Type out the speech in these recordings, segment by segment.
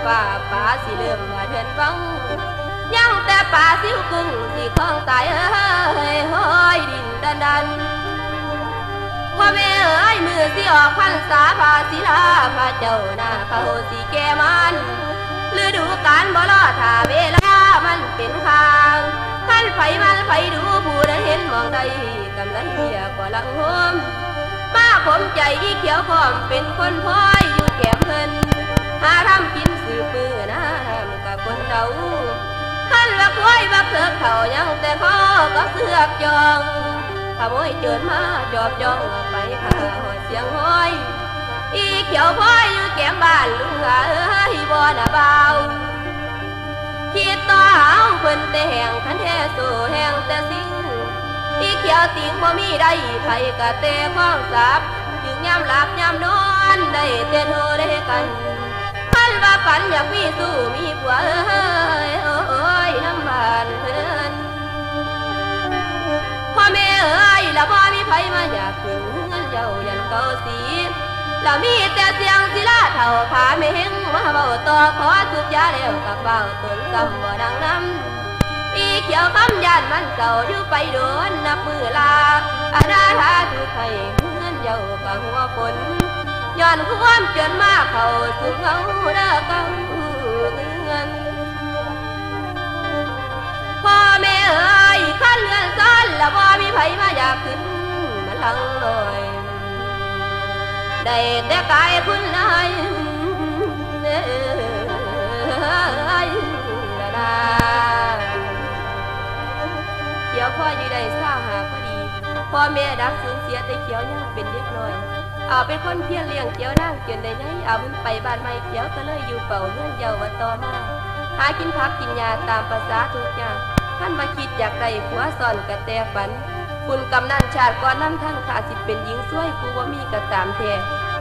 ฝ่าป่าสิเริ่มว่าเดินฟังยังแต่ป่าสิวกึ่งสิคล้องตายเอ้ยห้อยดินดันพ่อแม่เอ้ยมือสิออกพรรษาพาศิลาพระเจ้าหน้าเขาสิแก่มันฤดูกาลบ่รอถ้าเวลามันเป็นทางท่านไฟมันไฟดูผู้นั้นเห็นมองใดกำลังเหี่ยก็ลังโฮมป้าผมใจอีเขียวพร้อมเป็นคนพ้อยอยู่แก้มเพิ่นหาทำกินสืบมือน้ำกับคนเดาท่านว่าคุ้ยว่าเสือกเขายังแต่พ่อก็เสือกจองขโมยเจินมาจอบจองไปข้าหอดเสียงห้อยอีเขียวพ้อยอยู่แก้มบ้านลุงเอ้ยบ่น่ะเบาคิดต่อเอาเพิ่นแต่แห่งคันแท้สู่แห่งแต่สิ่งอีเขียวติงบ่มีได้ไผกะเตะข้องสับถึงยามหลับยามนอนได้เต้นโฮได้กันพันว่าฝันอยากมีสู้มีผัวเอ้ยโอ้ยน้ำบานเพิ่นพ่อแม่เอ้ยแล้วบ่มีไผมาอยากถึงเงินเจ้ายันเก่าสีแล้วมีแต่เสียงศิลาเท่าผาเมงมาเบาต่อขอสุดยาแล้วกับเบาตนกำบ่ดังน้ำอีเขียวคำยานมันเก่าอยู่ไปโดนนับมือลาอาณาถาทุกให้เงินเจ้ากับหัวฝนย้อนความจนมาเขาสูงเขาเด้อเก่าเงินพ่อแม่เอ้ยขั้นเงินซ้อนแล้วบ่มีไผมาอยากขึ้นมันหลังลอยได้แต่กายคุณนายเขียวพ่ออยู่ได้เศร้าหาพอดีพ่อแม่ดักสูญเสียแต่เขียวยังเป็นเล็กน้อยเอาเป็นคนเพี้ยนเลี้ยงเขียวนั่งจนได้ไงเอามันไปบ้านใหม่เขียวก็เลยอยู่เป่าเงื่อนเยาว์ต่อมาหากินพักกินยาตามภาษาทุกอย่างท่านมาคิดอยากได้ผัวซ่อนกระแตฝันคุณกำนันชาติก่อนน้ำท่านขาสิเป็นหญิงสวยกูว่ามีกระตามแท้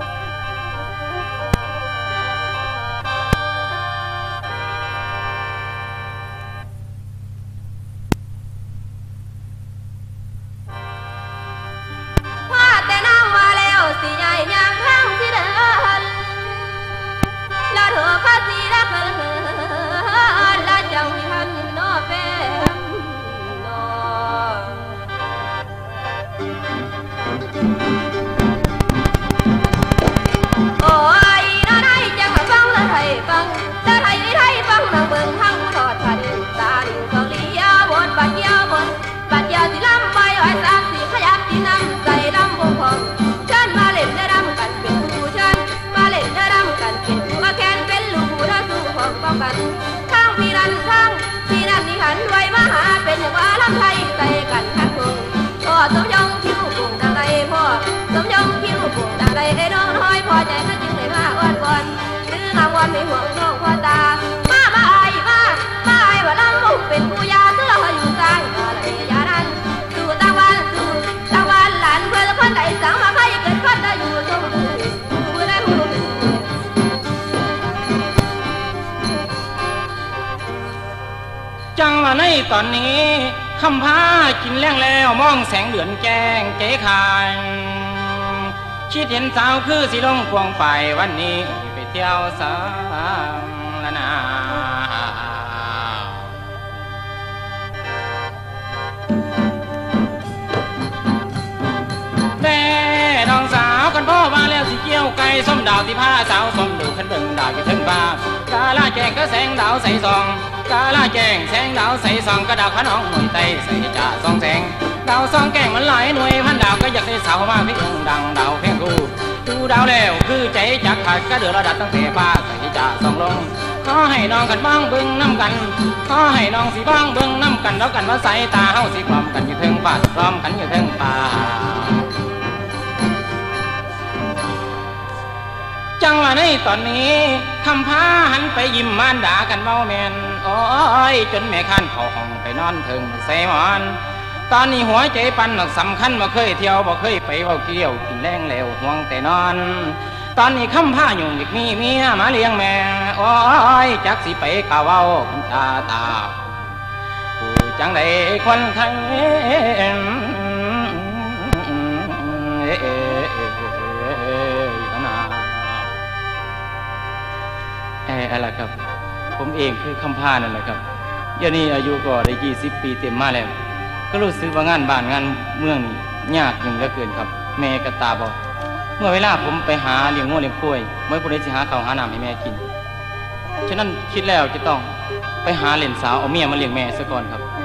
ว่าแต่น้ำมาแล้วสิใหญ่ยางข้างสิเดินแล้วเธอข้าสิรักเธอแล้วจังทันนอแฟโอ้ยน้าได้จังมาฟังแล้วไทยฟังแล้วไทยไทยฟังนางเบิ่งทั้งทอดผ้าดินตาดินเขาเลี้ยบนบัดเยี่ยวบนบัดเยี่ยวสิลำไปอ้อยสามสี่ขยับที่น้ำใส่ลำบงพองฉันมาเล่นได้รำกันเป็นผู้ฉันมาเล่นได้รำกันเป็นผู้แคนเป็นลูกผู้ถ้าสู้ของป้องกันข้างพี่นันข้างพี่นันนี่หันไว้มาหาเป็นอย่างว่าลำไทยใส่กันทักทงพ่อสมยงคิ้วปุ่งดังใดพ่อสมยงคิ้วปุ่งดังใดไอ้น้องน้อยพอใจข้าจึงได้มาอ้อนวอนหรืองามวอนไม่ห่วงน้องพ่อตามาไอ้ว่าลำมุกเป็นผู้ยาเสื้ออยู่กลางอะไรยานั้นสู่ตะวันหลานเพื่อนคนใดสังมาใครเกิดคนได้อยู่ตรงผู้ได้ผู้จังว่าในตอนนี้คำพากินแรงแล้วมองแสงเดือนแจ้งเจ๊ขายคิดเห็นสาวคือสิลงควงไฟวันนี้ไปเที่ยวสามละนาแม่น้องสาวกันพ่อมาแล้วสิเกี่ยวไก่ส้มดาวที่ผ้าสาวส้มดูขันเบิ่งดาวอยู่ถึงบ้ากาลาแจงก็แสงดาวใสซองกาลาแจงแสงดาวใสซองกระดาวขนองหน่วยไตใส่จ่าซองแสงดาวซองแก้งมันหลายหน่วยพันดาวก็อยากได้สาวมาพี่องดังดาวเพียงกูดูดาวแล้วคือใจจักขาดก็เดือดระดับตั้งแต่ฟ้าใส่จ่าซองลงขอให้น้องกันบ้างเบิ่งน้ำกันขอให้น้องสิบ้างเบิ่งน้ำกันแล้วกันว่าใส่ตาเฮาสิพร้อมกันอยู่เทิงฟ้าพร้อมกันอยู่เทิงป่าจังว่าในตอนนี้คำพาหันไปยิ้มมารด่ากันเมาแมนโอ้ยจนแม่ข้านเข้าห้องไปนอนถึงใส่หมอนตอนนี้หัวใจปันหนักสำคัญบ่เคยเที่ยวบ่เคยไปเว้าเกี่ยวกินแรงแล้วห่วงแต่นอนตอนนี้คำพาอยู่อีกมีเมียมาเลี้ยงแม่โอ้ยจักสิไปกะเว้าคุณตาผู้จังไดคนไทยอะไรครับผมเองคือคำพานั่นแหละครับเดี๋ยวนี้อายุก็ได้20 ปีเต็มมาแล้วก็รู้สึกว่างานบ้านงานเมืองนี่ยากยิ่งเหลือเกินครับแม่ก็ตาบอดเมื่อเวลาผมไปหาเลี้ยงงัวเลี้ยงกล้วยไม่ผู้ใดสิหาข้าวหาน้ำให้แม่กินฉะนั้นคิดแล้วจะต้องไปหาเหลนสาวเอาเมียมาเลี้ยงแม่ซะก่อนครับ